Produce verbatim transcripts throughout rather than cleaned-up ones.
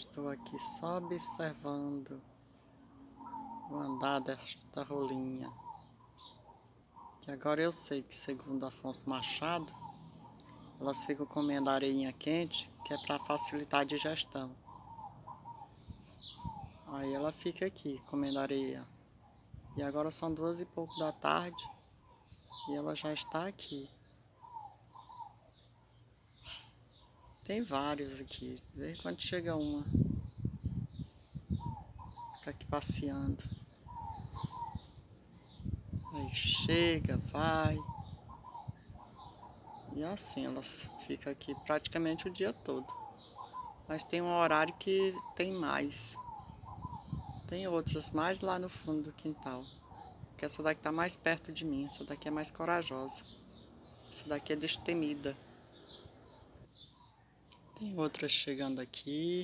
Estou aqui só observando o andar desta rolinha. Que agora eu sei que, segundo Afonso Machado, elas ficam comendo areinha quente, que é para facilitar a digestão. Aí ela fica aqui comendo areia. E agora são duas e pouco da tarde e ela já está aqui. Tem vários aqui. Vê quando chega uma. Fica aqui passeando. Aí chega, vai. E assim elas ficam aqui praticamente o dia todo. Mas tem um horário que tem mais. Tem outras mais lá no fundo do quintal. Que essa daqui tá mais perto de mim. Essa daqui é mais corajosa. Essa daqui é destemida. Tem outras chegando aqui.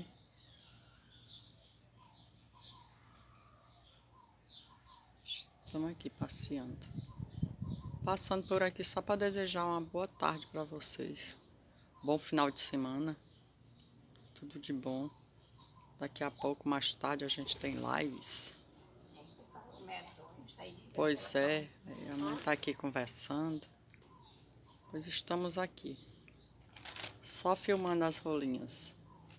Estamos aqui passeando. Passando por aqui só para desejar uma boa tarde para vocês. Bom final de semana. Tudo de bom. Daqui a pouco, mais tarde, a gente tem lives. Pois é, a mãe tá aqui conversando. Pois estamos aqui. Só filmando as rolinhas.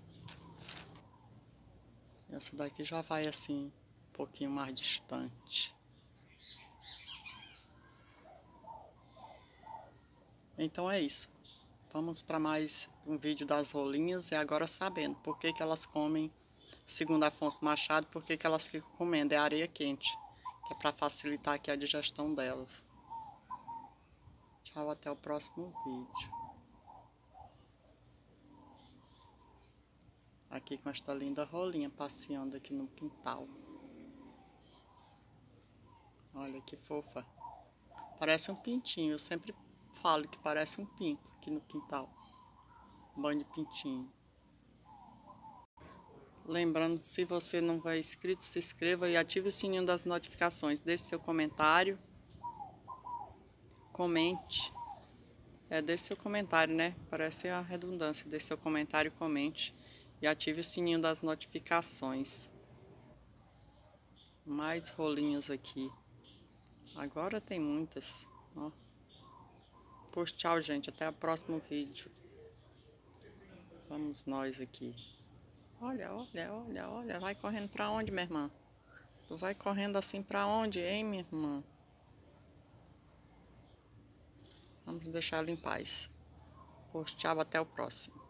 Essa daqui já vai assim, um pouquinho mais distante. Então é isso. Vamos para mais um vídeo das rolinhas e agora sabendo por que que elas comem, segundo Afonso Machado, por que que elas ficam comendo. É areia quente, que é para facilitar aqui a digestão delas. Tchau, até o próximo vídeo. Aqui com esta linda rolinha passeando aqui no quintal. Olha que fofa. Parece um pintinho. Eu sempre falo que parece um pinto aqui no quintal. Banho de pintinho. Lembrando, se você não é inscrito, se inscreva e ative o sininho das notificações. Deixe seu comentário. Comente. É, deixe seu comentário, né? Parece a redundância. Deixe seu comentário, comente. E ative o sininho das notificações. Mais rolinhas aqui. Agora tem muitas. Ó. Pois tchau, gente. Até o próximo vídeo. Vamos nós aqui. Olha, olha, olha, olha. Vai correndo pra onde, minha irmã? Tu vai correndo assim pra onde, hein, minha irmã? Vamos deixar ela em paz. Pois tchau, até o próximo.